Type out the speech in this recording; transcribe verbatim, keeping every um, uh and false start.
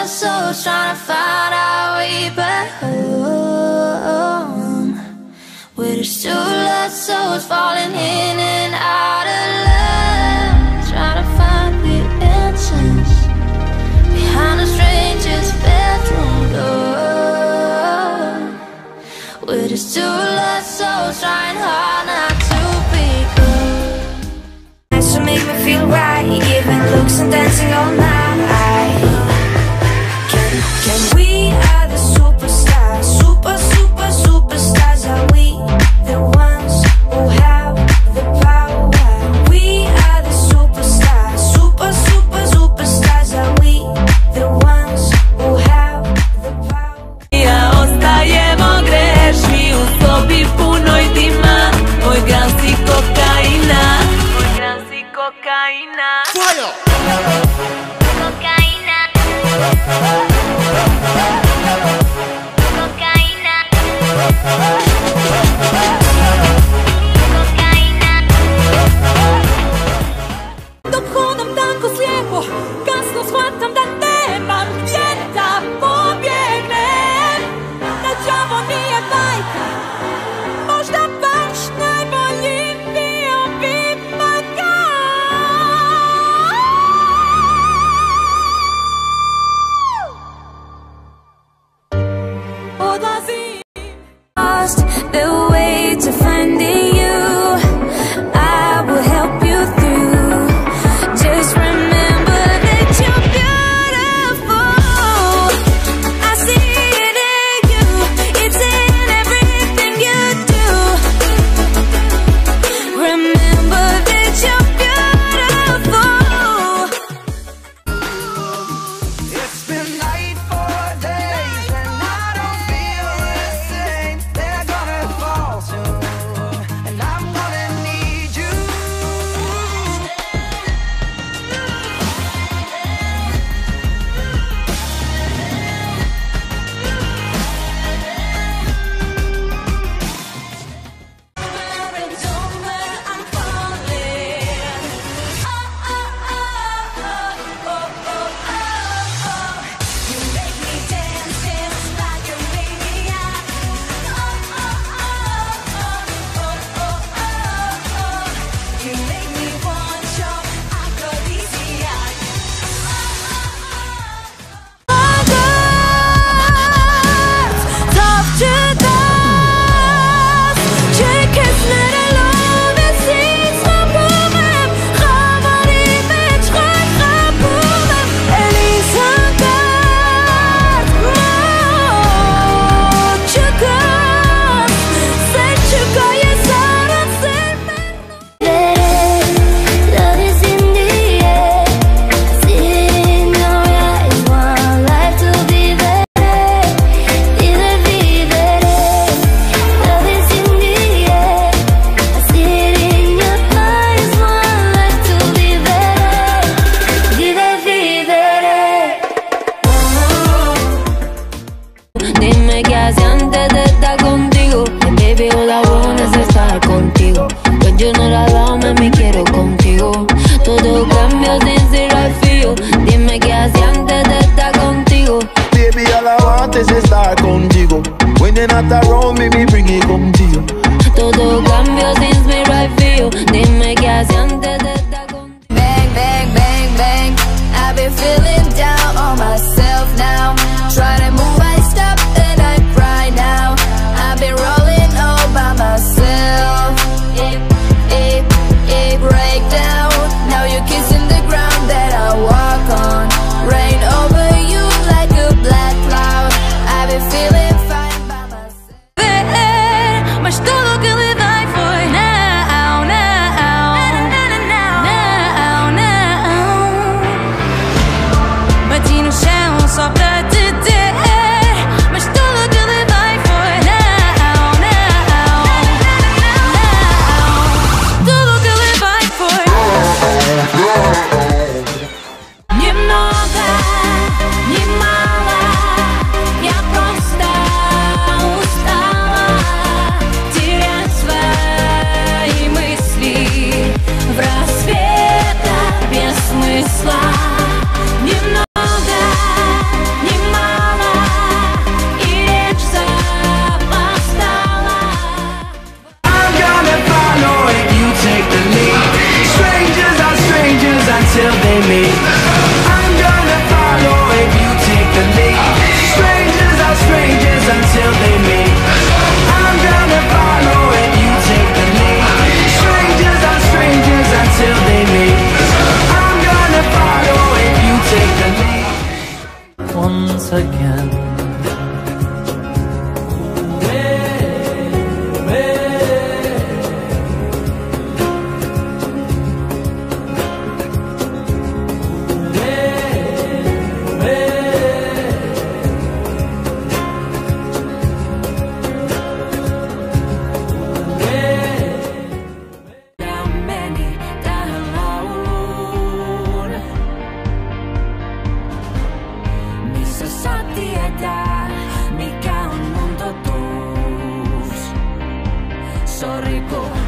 souls trying to find our way back home. We're just two lost souls falling in and out of love, trying to find the answers behind a stranger's bedroom door. We're just two lost souls trying hard not to be good. So make me feel right, giving looks and dancing all night. Can, can we are the superstars, super, super, superstars? Are we the ones who have the power? We are the superstars, super, super, superstars. Are we the ones who have the power? Ja ostajemo grešni u sobi punoj dima. Moj gran si kokaina, moj gran si kokaina. Fire! Cocaína, cocaína, cocaína. Dok hodam tako slijepo, kasno shvatam da nemam gdje da pobjegnem. Da đavo nije bajka, možda baš najbolji bio bi magao. Odlazim. Lost the way to finding you. I will help you through. Just remember that you're beautiful. I see it in you. It's in everything you do. Remember that you're beautiful. It's been night for days and I don't feel the same. They're gonna fall soon and I'm gonna need you. I'm falling. Oh, oh, oh, oh, oh, oh, oh. You make me dance, dance like a maniac. Oh, oh, oh, oh, oh, oh, oh. You make me want your aphrodisiac. Tough to dust. Check is not alone. It seems my problem. Ramari met schrijf rapoelen. Elisa gaat moet je kan. Zet je kan je zouden zijn. Love is in the air. I see it in your eyes. One life to be better. Vive, vivere. Love is in the air. I see it in your eyes. One life to be better. Vive, vivere. Dime qué hace antes de estar contigo. And baby, all I want is estar contigo. When you're not around, me quiero contigo. Todo cambia sin ser al fío. Dime qué hace antes de estar contigo. Baby, all I want is estar contigo. When you're not around me, me bring it come to you. Todo cambia sin ser al fío. Dime qué hace antes de estar contigo. Bang, bang, bang, bang. I've been feeling down on myself now. Try to move, I stop and I cry now. I've been rolling all by myself. It, it, it break down. Now you're kissing the ground that I walk on. Rain over you like a black cloud. I've been feeling fine by myself. so rico.